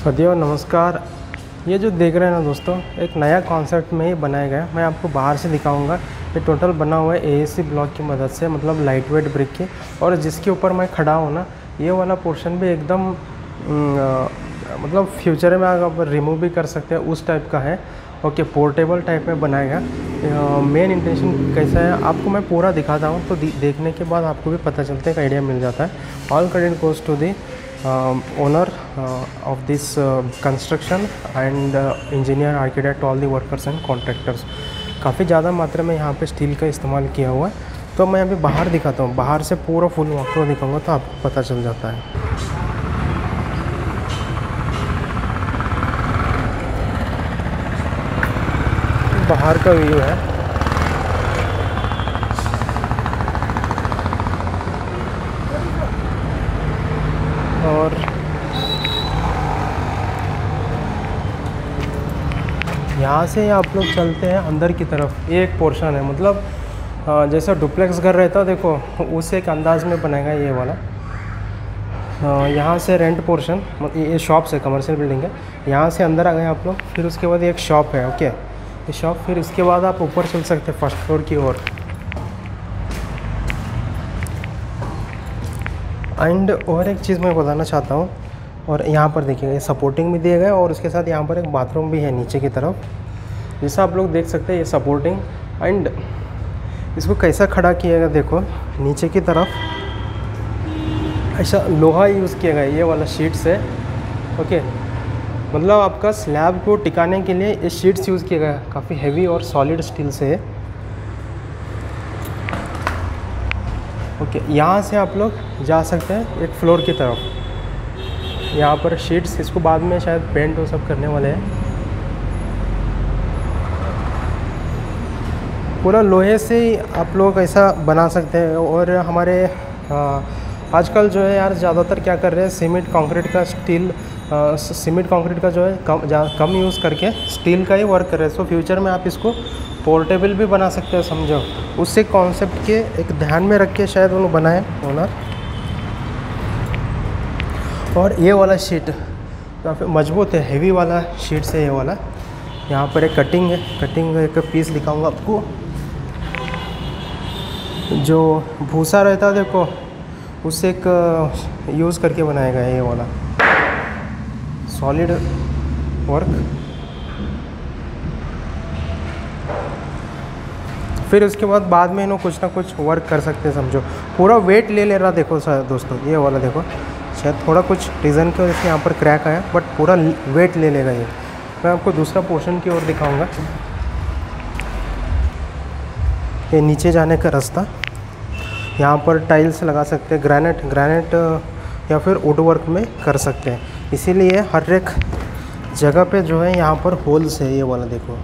सदैव नमस्कार। ये जो देख रहे हैं ना दोस्तों, एक नया कॉन्सेप्ट में ही बनाया गया है। मैं आपको बाहर से दिखाऊंगा। ये टोटल बना हुआ है एएसी ब्लॉक की मदद से, मतलब लाइट वेट ब्रिक की। और जिसके ऊपर मैं खड़ा हूँ ना, ये वाला पोर्शन भी एकदम मतलब फ्यूचर में आप रिमूव भी कर सकते हैं, उस टाइप का है। ओके, पोर्टेबल टाइप में बनाया गया। मेन इंटेंशन कैसा है आपको मैं पूरा दिखाता हूँ, तो देखने के बाद आपको भी पता चलता है, एक आइडिया मिल जाता है। All credit goes to the owner of this construction and engineer, architect, all the workers and contractors। काफ़ी ज़्यादा मात्रा में यहाँ पे स्टील का इस्तेमाल किया हुआ है। तो मैं अभी बाहर दिखाता हूँ, बाहर से पूरा फुल वॉकथ्रू दिखाऊंगा तो आपको पता चल जाता है। बाहर का व्यू है। और यहाँ से आप लोग चलते हैं अंदर की तरफ। ये एक पोर्शन है, मतलब जैसा डुप्लेक्स घर रहता देखो, उस एक अंदाज में बनाएगा ये वाला। यहाँ से रेंट पोर्शन, ये शॉप्स है, कमर्शियल बिल्डिंग है। यहाँ से अंदर आ गए आप लोग। फिर उसके बाद एक शॉप है। ओके, ये शॉप, फिर इसके बाद आप ऊपर चल सकते हैं फर्स्ट फ्लोर की ओर। एंड और एक चीज़ मैं बताना चाहता हूँ, और यहाँ पर देखिए सपोर्टिंग भी दिए गए, और उसके साथ यहाँ पर एक बाथरूम भी है नीचे की तरफ, जैसा आप लोग देख सकते हैं। ये सपोर्टिंग, एंड इसको कैसा खड़ा किया गया देखो, नीचे की तरफ ऐसा लोहा यूज़ किया गया, ये वाला शीट्स है। ओके, मतलब आपका स्लैब को टिकाने के लिए ये शीट्स यूज़ किया गया, काफ़ी हैवी और सॉलिड स्टील से है। ओके, यहाँ से आप लोग जा सकते हैं एक फ्लोर की तरफ। यहाँ पर शीट्स, इसको बाद में शायद पेंट वो सब करने वाले हैं। पूरा लोहे से ही आप लोग ऐसा बना सकते हैं। और हमारे आजकल जो है यार, ज़्यादातर क्या कर रहे हैं, सीमेंट कंक्रीट का सीमेंट कंक्रीट का जो है कम यूज़ करके स्टील का ही वर्क कर रहे हैं। सो फ्यूचर में आप इसको पोर्टेबल भी बना सकते हैं, समझो। उससे कॉन्सेप्ट के एक ध्यान में रख के शायद उन्होंने बनाए ओनर। और ये वाला शीट काफ़ी मजबूत है, हेवी वाला शीट है ये वाला। यहाँ पर एक कटिंग है, कटिंग एक पीस दिखाऊंगा आपको। जो भूसा रहता है देखो, उससे एक यूज़ करके बनाया गया है ये वाला सॉलिड वर्क। फिर उसके बाद में इन्हों कुछ ना कुछ वर्क कर सकते हैं, समझो। पूरा वेट ले रहा देखो दोस्तों, ये वाला देखो, शायद थोड़ा कुछ रीज़न की वजह से यहाँ पर क्रैक आया, बट पूरा वेट ले लेगा ये। मैं आपको दूसरा पोर्शन की ओर दिखाऊंगा। ये नीचे जाने का रास्ता, यहाँ पर टाइल्स लगा सकते हैं, ग्रेनाइट या फिर वुड वर्क में कर सकते हैं। इसीलिए हर एक जगह पे जो है यहाँ पर होल्स है, ये वाला देखो।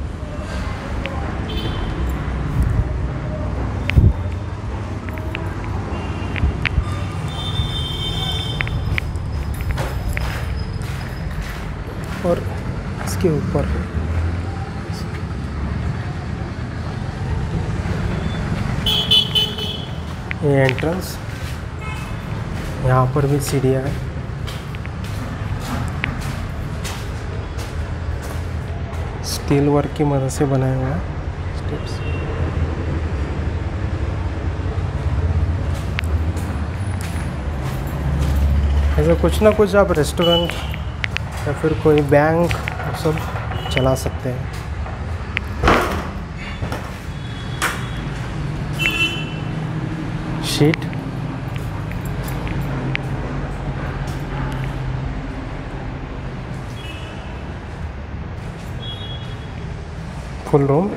और इसके ऊपर ये एंट्रेंस, यहाँ पर भी सीढ़ियाँ है। स्टील वर्क की मदद से बनाया हुआ है स्टेप्स। ऐसा कुछ ना कुछ आप रेस्टोरेंट या फिर कोई बैंक सब चला सकते हैं। शीट, फुल रूम,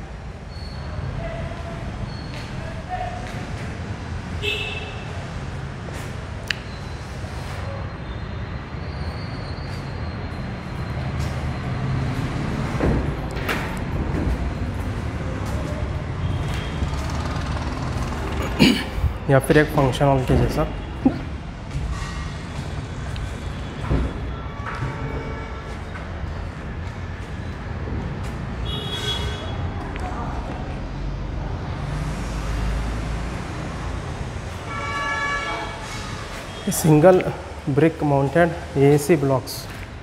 या फिर एक फंक्शन हॉल के जैसा। Single brick mounted AAC blocks.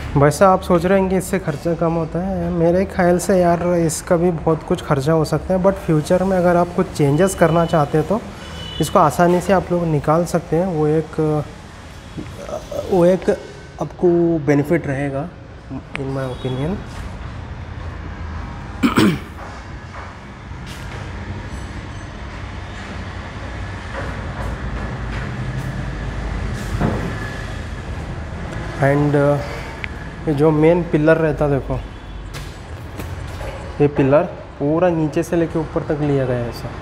वैसे आप सोच रहे हैं कि इससे खर्चा कम होता है, मेरे ख्याल से यार इसका भी बहुत कुछ खर्चा हो सकता है, बट फ्यूचर में अगर आप कुछ चेंजेस करना चाहते हैं तो इसको आसानी से आप लोग निकाल सकते हैं। वो एक आपको बेनिफिट रहेगा इन माय ओपिनियन। एंड ये जो मेन पिलर रहता देखो, ये पिलर पूरा नीचे से लेके ऊपर तक लिया गया है ऐसा।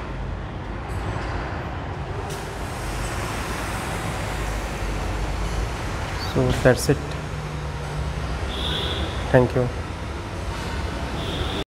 So that's it, thank you.